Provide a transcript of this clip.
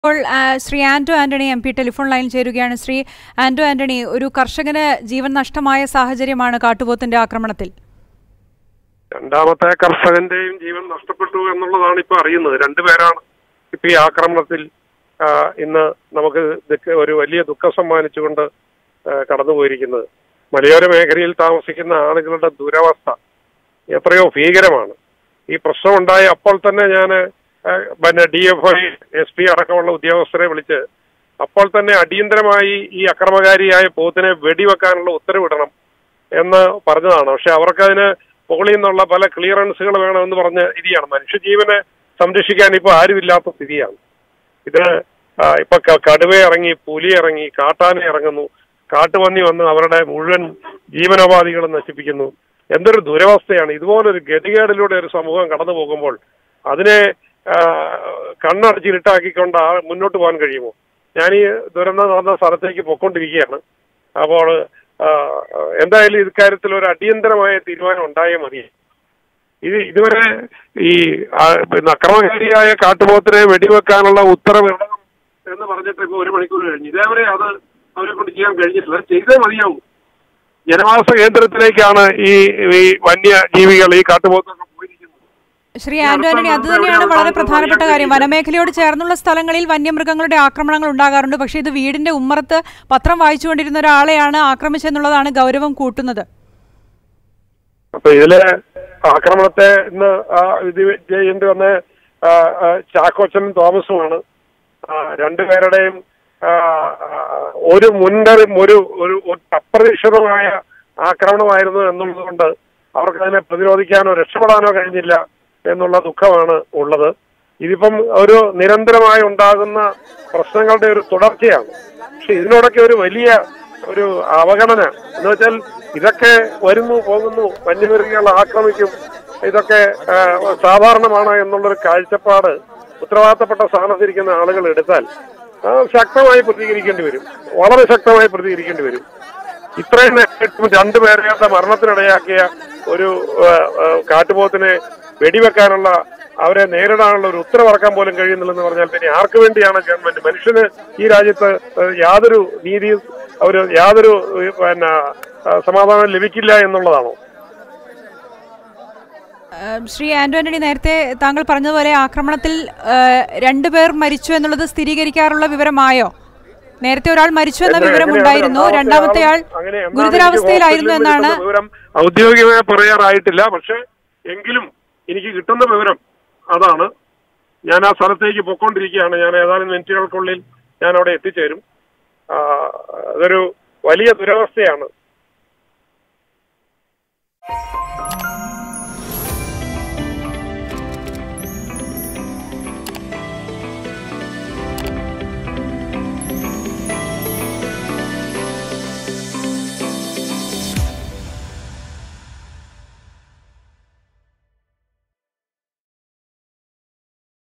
ഇപ്പോൾ Shri Anto Antony M P telephone ലൈനിൽ ചേരുകയാണ്. ശ്രീ ആന്റോ ആന്റണി, ഒരു കർഷകന് ജീവൻ നഷ്ടമായ സാഹചര്യമാണ് കാട്ടുപോത്തിന്റെ ആക്രമണത്തിൽ. രണ്ടാമത്തെ കർഷകന്റെയും ജീവൻ നഷ്ടപ്പെട്ടു എന്നുള്ളതാണ് ഇപ്പൊ അറിയുന്നത്. രണ്ടുപേരാണ് ഇപ്പൊ ഈ ആക്രമണത്തിൽ ഇന്ന് നമുക്ക് ഒരു വലിയ ദുഃഖം സമ്മാനിച്ചുകൊണ്ട് കടന്നുപോയിരിക്കുന്നത്. മലയോര മേഖലയിൽ താമസിക്കുന്ന ആളുകളുടെ ദുരവസ്ഥ എത്രയോ ഭീകരമാണ്. ഈ പ്രശ്നമുണ്ടായ അപ്പോൾ തന്നെ ഞാൻ DFI SP അടക്കമുള്ള ഉദ്യോഗസ്ഥരെ വിളിച്ച് അപ്പോൾ തന്നെ അടിയന്തരമായി ഈ അക്രമകാരിയായ പോത്തിനെ വെടിവെക്കാനുള്ള ഉത്തരവിടണം എന്ന് പറഞ്ഞതാണ്. പക്ഷെ അവർക്കതിന് മുകളിൽ നിന്നുള്ള പല ക്ലിയറൻസുകൾ വേണമെന്ന് പറഞ്ഞ രീതിയാണ്. മനുഷ്യജീവനെ സംരക്ഷിക്കാൻ ഇപ്പൊ ആരുമില്ലാത്ത സ്ഥിതിയാണ്. ഇത് ഇപ്പൊ കടുവ ഇറങ്ങി, പുലി ഇറങ്ങി, കാട്ടാന ഇറങ്ങുന്നു, കാട്ടുപന്നി വന്ന് അവരുടെ മുഴുവൻ ജീവനോപാധികളും നശിപ്പിക്കുന്നു. എന്തൊരു ദുരവസ്ഥയാണ്. ഇതുപോലൊരു ഗതികേടിലൂടെ ഒരു സമൂഹം കടന്നു പോകുമ്പോൾ അതിനെ കണ്ണടച്ചിരുട്ടാക്കിക്കൊണ്ട് മുന്നോട്ട് പോകാൻ കഴിയുമോ? ഞാൻ ഈ ദുരന്തം നടന്ന സ്ഥലത്തേക്ക് പൊയ്ക്കൊണ്ടിരിക്കുകയാണ്. അപ്പോൾ എന്തായാലും ഇക്കാര്യത്തിൽ ഒരു അടിയന്തരമായ തീരുമാനം ഉണ്ടായേ മതി. ഇതുവരെ ഈ അക്രമകാരിയായ കാട്ടുപോത്തിനെ വെടിവെക്കാനുള്ള ഉത്തരവിടണം എന്ന് പറഞ്ഞിട്ട് ഇപ്പൊ 1 മണിക്കൂർ കഴിഞ്ഞു. ഇതേവരെ അത് അവരെ കൊണ്ട് ചെയ്യാൻ കഴിഞ്ഞിട്ടില്ല. ചെയ്തേ മതിയാവും. ജനവാസ കേന്ദ്രത്തിലേക്കാണ് ഈ വന്യജീവികൾ, ഈ കാട്ടുപോത്തൊക്കെ പോയിരിക്കുന്നത്. ശ്രീ ആന്റോ ആന്റണി, അത് തന്നെയാണ് വളരെ പ്രധാനപ്പെട്ട കാര്യം. വനമേഖലയോട് ചേർന്നുള്ള സ്ഥലങ്ങളിൽ വന്യമൃഗങ്ങളുടെ ആക്രമണങ്ങൾ ഉണ്ടാകാറുണ്ട്. പക്ഷേ ഇത് വീടിന്റെ ഉമ്മറത്ത് പത്രം വായിച്ചുകൊണ്ടിരുന്ന ഒരാളെയാണ് ആക്രമിച്ചെന്നുള്ളതാണ് ഗൗരവം കൂട്ടുന്നത്. അപ്പൊ ഇതിലെ ആക്രമണത്തെ ഇന്ന് ഇത് ചെയ്യേണ്ടി വന്ന ചാക്കോച്ചനും തോമസുമാണ്. രണ്ടുപേരുടെയും ഒരു അപ്രതീക്ഷിതമായ ആക്രമണമായിരുന്നു എന്നുള്ളത് കൊണ്ട് അവർക്കതിനെ പ്രതിരോധിക്കാനോ രക്ഷപ്പെടാനോ കഴിഞ്ഞില്ല എന്നുള്ള ദുഃഖമാണ് ഉള്ളത്. ഇതിപ്പം ഒരു നിരന്തരമായി ഉണ്ടാകുന്ന പ്രശ്നങ്ങളുടെ ഒരു തുടർച്ചയാണ്. പക്ഷെ ഇതിനോടൊക്കെ ഒരു വലിയ ഒരു അവഗണന എന്ന് വെച്ചാൽ ഇതൊക്കെ വരുന്നു പോകുന്നു, വന്യമൃഗങ്ങൾ ആക്രമിക്കും, ഇതൊക്കെ സാധാരണമാണ് എന്നുള്ളൊരു കാഴ്ചപ്പാട് ഉത്തരവാദിത്തപ്പെട്ട സ്ഥാനത്തിരിക്കുന്ന ആളുകൾ എടുത്താൽ ശക്തമായി പ്രതികരിക്കേണ്ടി വരും. വളരെ ശക്തമായി പ്രതികരിക്കേണ്ടി വരും. ഇത്രയും നേരം രണ്ടുപേരുടെ മരണത്തിനിടയാക്കിയ ഒരു കാട്ടുപോത്തിനെ വെടിവെക്കാനുള്ള, അവരെ നേരിടാനുള്ള ഒരു ഉത്തരവിറക്കാൻ പോലും കഴിയുന്നില്ലെന്ന് പറഞ്ഞാൽ പിന്നെ ആർക്ക് വേണ്ടിയാണ് ഗവൺമെന്റ്? മനുഷ്യന് ഈ രാജ്യത്ത് യാതൊരു നീതിയും യാതൊരു സമാധാനം ലഭിക്കില്ല എന്നുള്ളതാണോ? ശ്രീ ആന്റോ ആന്റണി, നേരത്തെ താങ്കൾ പറഞ്ഞതുപോലെ ആക്രമണത്തിൽ 2 പേർ മരിച്ചു എന്നുള്ളത് സ്ഥിരീകരിക്കാറുള്ള വിവരമായോ? നേരത്തെ ഒരാൾ മരിച്ചു എന്ന വിവരം ഉണ്ടായിരുന്നു, രണ്ടാമത്തെ ആൾ ഗുരുതരാവസ്ഥയിലായിരുന്നു എന്നാണ്. വിവരം ഔദ്യോഗികമായി പറയാറായിട്ടില്ല. പക്ഷെ എങ്കിലും എനിക്ക് കിട്ടുന്ന വിവരം അതാണ്. ഞാൻ ആ സ്ഥലത്തേക്ക് പൊയ്ക്കൊണ്ടിരിക്കുകയാണ്. ഞാൻ ഏതാനും മിനിറ്റുകൾക്കുള്ളിൽ ഞാൻ അവിടെ എത്തിച്ചേരും. അതൊരു വലിയ ദുരവസ്ഥയാണ്.